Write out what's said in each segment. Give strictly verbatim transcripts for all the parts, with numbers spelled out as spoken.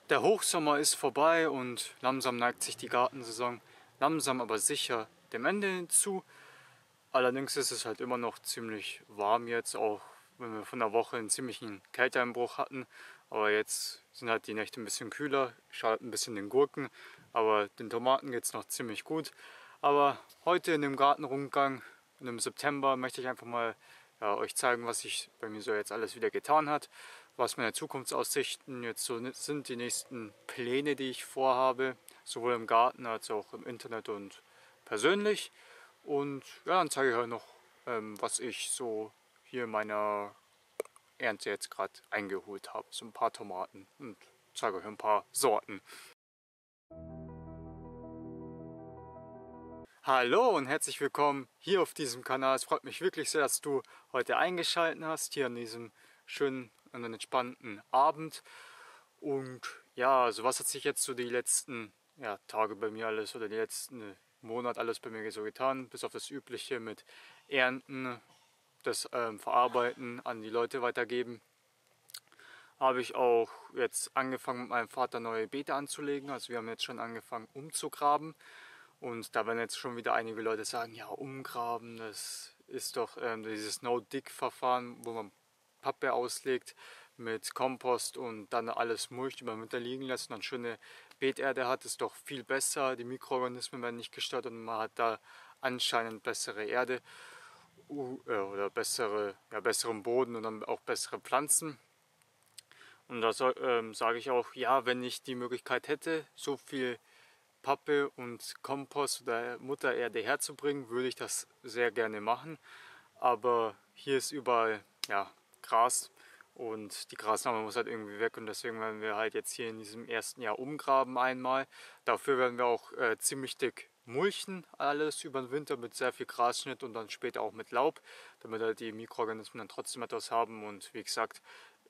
Der Hochsommer ist vorbei und langsam neigt sich die Gartensaison langsam aber sicher dem Ende hinzu. Allerdings ist es halt immer noch ziemlich warm jetzt, auch wenn wir von der Woche einen ziemlichen Kälteeinbruch hatten. Aber jetzt sind halt die Nächte ein bisschen kühler, schadet ein bisschen den Gurken, aber den Tomaten geht es noch ziemlich gut. Aber heute in dem Gartenrundgang im September möchte ich einfach mal ja, euch zeigen, was sich bei mir so jetzt alles wieder getan hat, was meine Zukunftsaussichten jetzt so sind, die nächsten Pläne, die ich vorhabe, sowohl im Garten als auch im Internet und persönlich. Und ja, dann zeige ich euch noch, ähm, was ich so hier in meiner Ernte jetzt gerade eingeholt habe. So ein paar Tomaten und zeige euch ein paar Sorten. Hallo und herzlich willkommen hier auf diesem Kanal. Es freut mich wirklich sehr, dass du heute eingeschaltet hast, hier an diesem schönen und entspannten Abend. Und ja, also was hat sich jetzt so die letzten ja, Tage bei mir alles oder die letzten Monat alles bei mir so getan, bis auf das Übliche mit Ernten, das ähm, Verarbeiten, an die Leute weitergeben. Habe ich auch jetzt angefangen mit meinem Vater neue Beete anzulegen. Also wir haben jetzt schon angefangen umzugraben. Und da werden jetzt schon wieder einige Leute sagen, ja, umgraben, das ist doch ähm, dieses No-Dig-Verfahren, wo man Pappe auslegt mit Kompost und dann alles mulcht über den Winter liegen lässt und dann schöne Beeterde hat, ist doch viel besser. Die Mikroorganismen werden nicht gestört und man hat da anscheinend bessere Erde oder bessere, ja, besseren Boden und dann auch bessere Pflanzen. Und da ähm, sage ich auch, ja, wenn ich die Möglichkeit hätte, so viel Pappe und Kompost oder Muttererde herzubringen, würde ich das sehr gerne machen. Aber hier ist überall ja, Gras und die Grasnarbe muss halt irgendwie weg und deswegen werden wir halt jetzt hier in diesem ersten Jahr umgraben einmal. Dafür werden wir auch äh, ziemlich dick mulchen, alles über den Winter mit sehr viel Grasschnitt und dann später auch mit Laub, damit halt die Mikroorganismen dann trotzdem etwas haben. Und wie gesagt,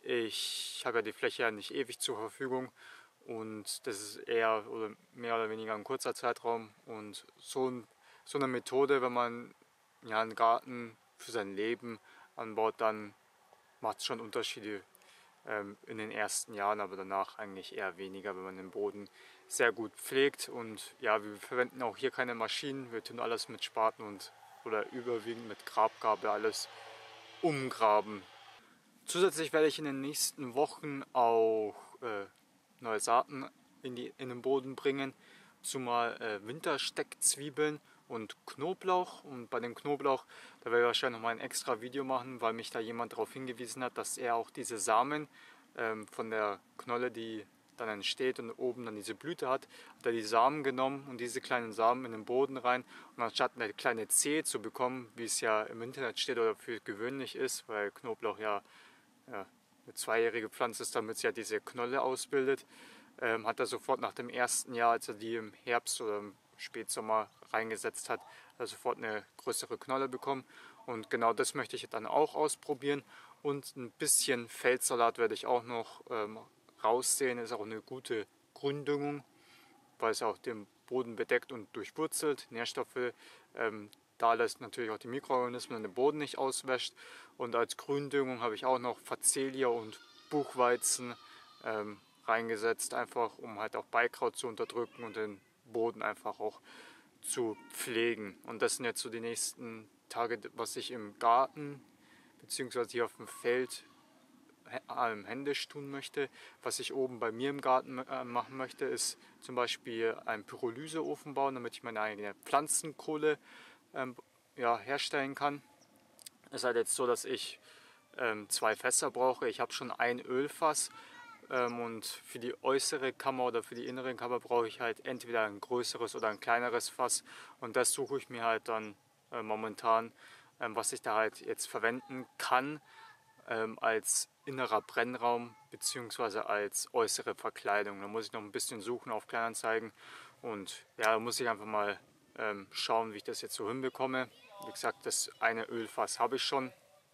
ich habe ja die Fläche ja nicht ewig zur Verfügung. Und das ist eher oder mehr oder weniger ein kurzer Zeitraum. Und so, ein, so eine Methode, wenn man ja, einen Garten für sein Leben anbaut, dann macht es schon Unterschiede ähm, in den ersten Jahren, aber danach eigentlich eher weniger, wenn man den Boden sehr gut pflegt. Und ja, wir verwenden auch hier keine Maschinen, wir tun alles mit Spaten und oder überwiegend mit Grabgabel alles umgraben. Zusätzlich werde ich in den nächsten Wochen auch äh, neue Saaten in, die, in den Boden bringen, zumal äh, Wintersteckzwiebeln und Knoblauch. Und bei dem Knoblauch, da werde ich wahrscheinlich noch mal ein extra Video machen, weil mich da jemand darauf hingewiesen hat, dass er auch diese Samen ähm, von der Knolle, die dann entsteht und oben dann diese Blüte hat, hat er die Samen genommen und diese kleinen Samen in den Boden rein. Und anstatt eine kleine Zehe zu bekommen, wie es ja im Internet steht oder für gewöhnlich ist, weil Knoblauch ja, ja eine zweijährige Pflanze ist, damit sie ja diese Knolle ausbildet, ähm, hat er sofort nach dem ersten Jahr, als er die im Herbst oder im Spätsommer reingesetzt hat, er sofort eine größere Knolle bekommen. Und genau das möchte ich dann auch ausprobieren. Und ein bisschen Feldsalat werde ich auch noch ähm, raussehen. Ist auch eine gute Gründüngung, weil es auch den Boden bedeckt und durchwurzelt, Nährstoffe ähm, da lässt, natürlich auch die Mikroorganismen den Boden nicht auswäscht. Und als Gründüngung habe ich auch noch Facelia und Buchweizen ähm, reingesetzt, einfach um halt auch Beikraut zu unterdrücken und den Boden einfach auch zu pflegen. Und das sind jetzt so die nächsten Tage, was ich im Garten bzw. hier auf dem Feld händisch tun möchte. Was ich oben bei mir im Garten äh, machen möchte, ist zum Beispiel einen Pyrolyseofen bauen, damit ich meine eigene Pflanzenkohle ähm, ja, herstellen kann. Es ist halt jetzt so, dass ich ähm, zwei Fässer brauche. Ich habe schon ein Ölfass ähm, und für die äußere Kammer oder für die innere Kammer brauche ich halt entweder ein größeres oder ein kleineres Fass. Und das suche ich mir halt dann äh, momentan, ähm, was ich da halt jetzt verwenden kann ähm, als innerer Brennraum bzw. als äußere Verkleidung. Da muss ich noch ein bisschen suchen auf Kleinanzeigen und ja, da muss ich einfach mal ähm, schauen, wie ich das jetzt so hinbekomme. Wie gesagt, das eine Ölfass habe ich schon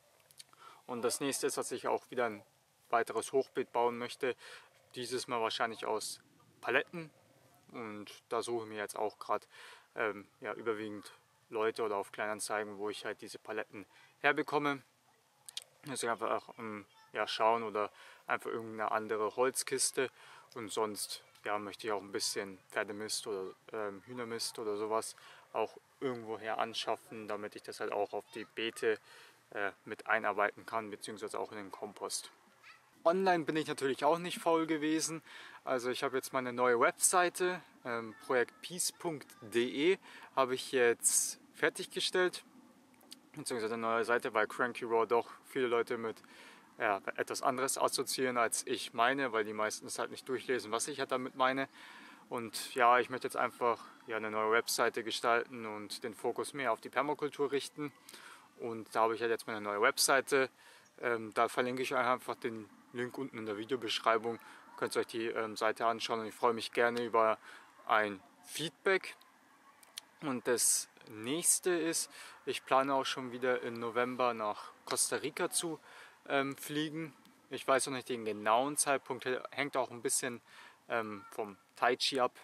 und das nächste ist, dass ich auch wieder ein weiteres Hochbeet bauen möchte. Dieses Mal wahrscheinlich aus Paletten und da suche ich mir jetzt auch gerade ähm, ja, überwiegend Leute oder auf Kleinanzeigen, wo ich halt diese Paletten herbekomme. Dass ich einfach auch ein ja, schauen oder einfach irgendeine andere Holzkiste. Und sonst ja, möchte ich auch ein bisschen Pferdemist oder ähm, Hühnermist oder sowas auch irgendwoher anschaffen, damit ich das halt auch auf die Beete äh, mit einarbeiten kann, beziehungsweise auch in den Kompost. Online bin ich natürlich auch nicht faul gewesen. Also ich habe jetzt meine neue Webseite, ähm, projekt peace punkt de, habe ich jetzt fertiggestellt. Beziehungsweise eine neue Seite, weil Cranky-Raw doch viele Leute mit ja, etwas anderes assoziieren als ich meine, weil die meisten es halt nicht durchlesen, was ich halt damit meine. Und ja, ich möchte jetzt einfach ja, eine neue Webseite gestalten und den Fokus mehr auf die Permakultur richten. Und da habe ich halt jetzt meine neue Webseite. Ähm, da verlinke ich euch einfach den Link unten in der Videobeschreibung. Könnt ihr euch die ähm, Seite anschauen und ich freue mich gerne über ein Feedback. Und das nächste ist, ich plane auch schon wieder im November nach Costa Rica zu ähm, fliegen. Ich weiß noch nicht den genauen Zeitpunkt, hängt auch ein bisschen ähm, vom Tai Chi ab,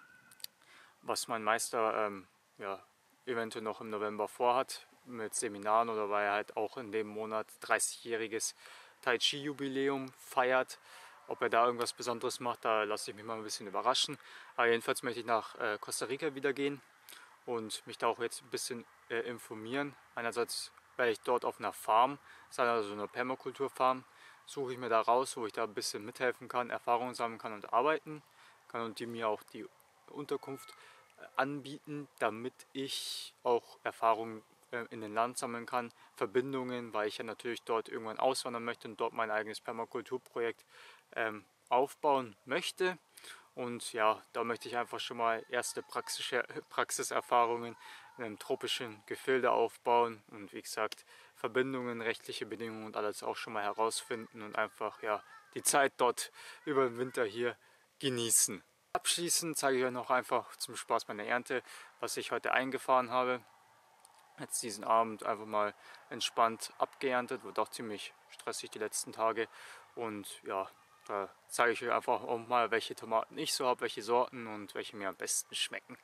was mein Meister ähm, ja, eventuell noch im November vorhat mit Seminaren oder weil er halt auch in dem Monat dreißigjähriges Tai Chi Jubiläum feiert. Ob er da irgendwas Besonderes macht, da lasse ich mich mal ein bisschen überraschen. Aber jedenfalls möchte ich nach äh, Costa Rica wieder gehen und mich da auch jetzt ein bisschen äh, informieren. Einerseits werde ich dort auf einer Farm, das ist also eine Permakulturfarm, suche ich mir da raus, wo ich da ein bisschen mithelfen kann, Erfahrungen sammeln kann und arbeiten kann und die mir auch die Unterkunft äh, anbieten, damit ich auch Erfahrungen äh, in den Land sammeln kann, Verbindungen, weil ich ja natürlich dort irgendwann auswandern möchte und dort mein eigenes Permakulturprojekt ähm, aufbauen möchte. Und ja, da möchte ich einfach schon mal erste praxische, Praxiserfahrungen in einem tropischen Gefilde aufbauen und wie gesagt Verbindungen, rechtliche Bedingungen und alles auch schon mal herausfinden und einfach ja die Zeit dort über den Winter hier genießen. Abschließend zeige ich euch noch einfach zum Spaß meiner Ernte, was ich heute eingefahren habe. Jetzt diesen Abend einfach mal entspannt abgeerntet, wird auch ziemlich stressig die letzten Tage und ja, da zeige ich euch einfach auch mal, welche Tomaten ich so habe, welche Sorten und welche mir am besten schmecken.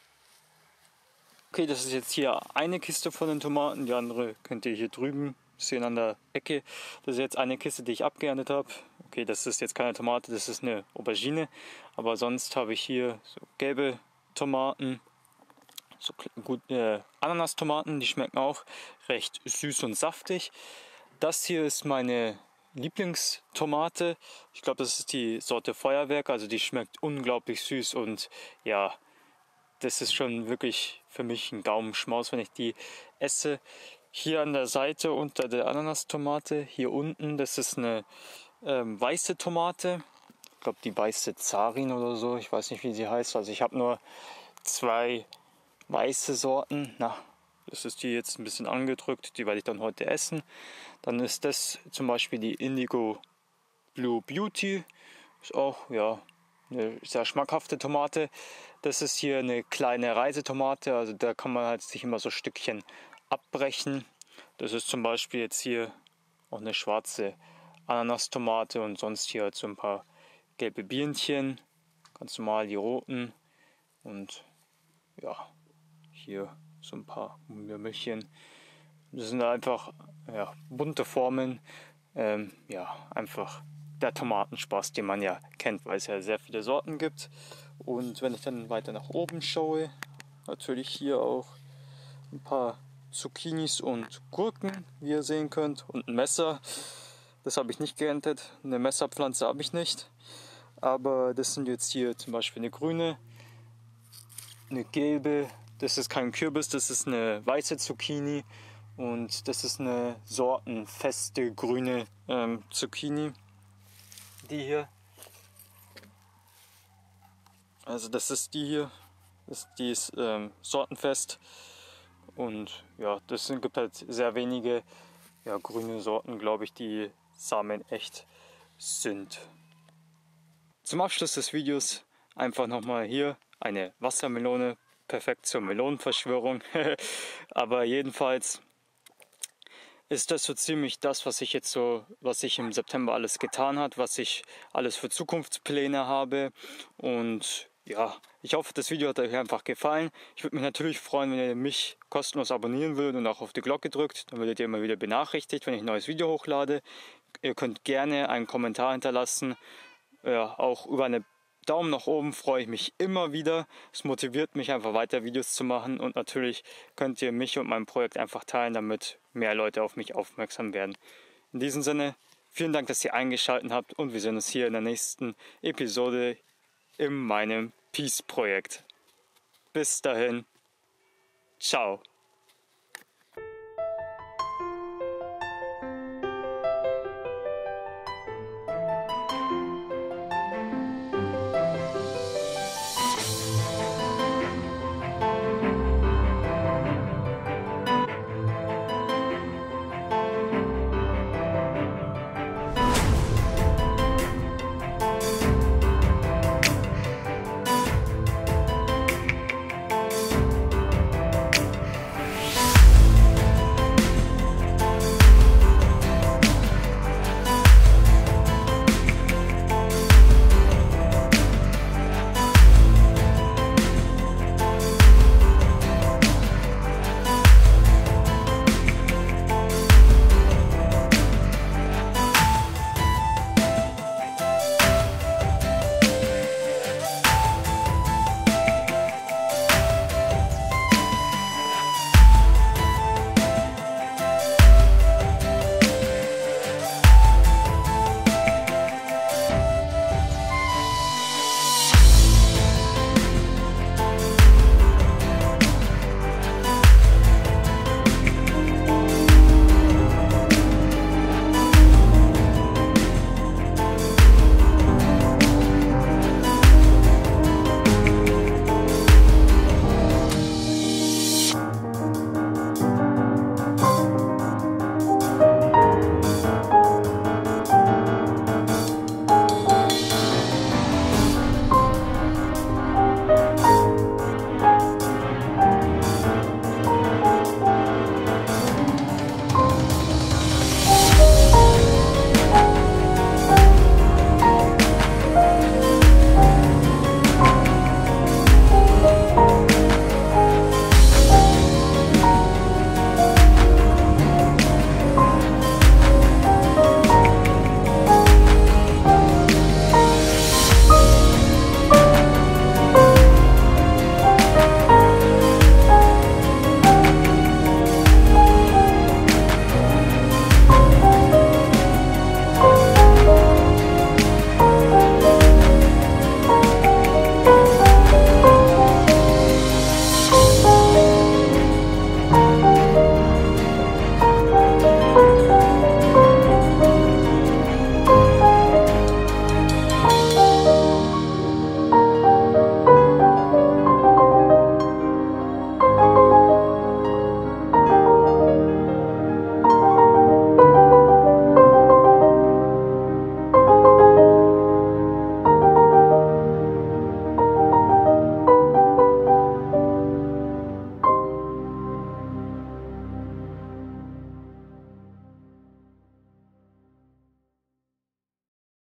Okay, das ist jetzt hier eine Kiste von den Tomaten, die andere könnt ihr hier drüben sehen an der Ecke. Das ist jetzt eine Kiste, die ich abgeerntet habe. Okay, das ist jetzt keine Tomate, das ist eine Aubergine, aber sonst habe ich hier so gelbe Tomaten, so gut äh, Ananastomaten, die schmecken auch recht süß und saftig. Das hier ist meine Lieblingstomate. Ich glaube, das ist die Sorte Feuerwerk, also die schmeckt unglaublich süß und ja, das ist schon wirklich für mich ein Gaumenschmaus, wenn ich die esse. Hier an der Seite unter der Ananastomate, hier unten, das ist eine ähm, weiße Tomate. Ich glaube, die weiße Zarin oder so, ich weiß nicht, wie sie heißt. Also ich habe nur zwei weiße Sorten. Na, das ist die jetzt ein bisschen angedrückt, die werde ich dann heute essen. Dann ist das zum Beispiel die Indigo Blue Beauty, ist auch ja eine sehr schmackhafte Tomate. Das ist hier eine kleine Reisetomate, also da kann man halt sich immer so Stückchen abbrechen. Das ist zum Beispiel jetzt hier auch eine schwarze Ananastomate und sonst hier halt so ein paar gelbe Birnchen, ganz normal die roten und ja, hier so ein paar Mürmelchen. Das sind einfach ja, bunte Formen, ähm, ja, einfach der Tomatenspaß, den man ja kennt, weil es ja sehr viele Sorten gibt. Und wenn ich dann weiter nach oben schaue, natürlich hier auch ein paar Zucchinis und Gurken, wie ihr sehen könnt, und ein Messer. Das habe ich nicht geerntet, eine Messerpflanze habe ich nicht. Aber das sind jetzt hier zum Beispiel eine grüne, eine gelbe, das ist kein Kürbis, das ist eine weiße Zucchini und das ist eine sortenfeste grüne ähm, Zucchini. Die hier, also das ist die hier, das, die ist ähm, sortenfest und ja, das sind, gibt halt sehr wenige ja, grüne Sorten, glaube ich, die samenecht sind. Zum Abschluss des Videos einfach nochmal hier eine Wassermelone, perfekt zur Melonenverschwörung, aber jedenfalls ist das so ziemlich das, was ich jetzt so, was ich im September alles getan hat, was ich alles für Zukunftspläne habe. Und ja, ich hoffe, das Video hat euch einfach gefallen. Ich würde mich natürlich freuen, wenn ihr mich kostenlos abonnieren würdet und auch auf die Glocke drückt. Dann werdet ihr immer wieder benachrichtigt, wenn ich ein neues Video hochlade. Ihr könnt gerne einen Kommentar hinterlassen. Ja, auch über eine Daumen nach oben freue ich mich immer wieder. Es motiviert mich einfach weiter Videos zu machen und natürlich könnt ihr mich und mein Projekt einfach teilen, damit mehr Leute auf mich aufmerksam werden. In diesem Sinne, vielen Dank, dass ihr eingeschaltet habt und wir sehen uns hier in der nächsten Episode in meinem Peace-Projekt. Bis dahin, ciao.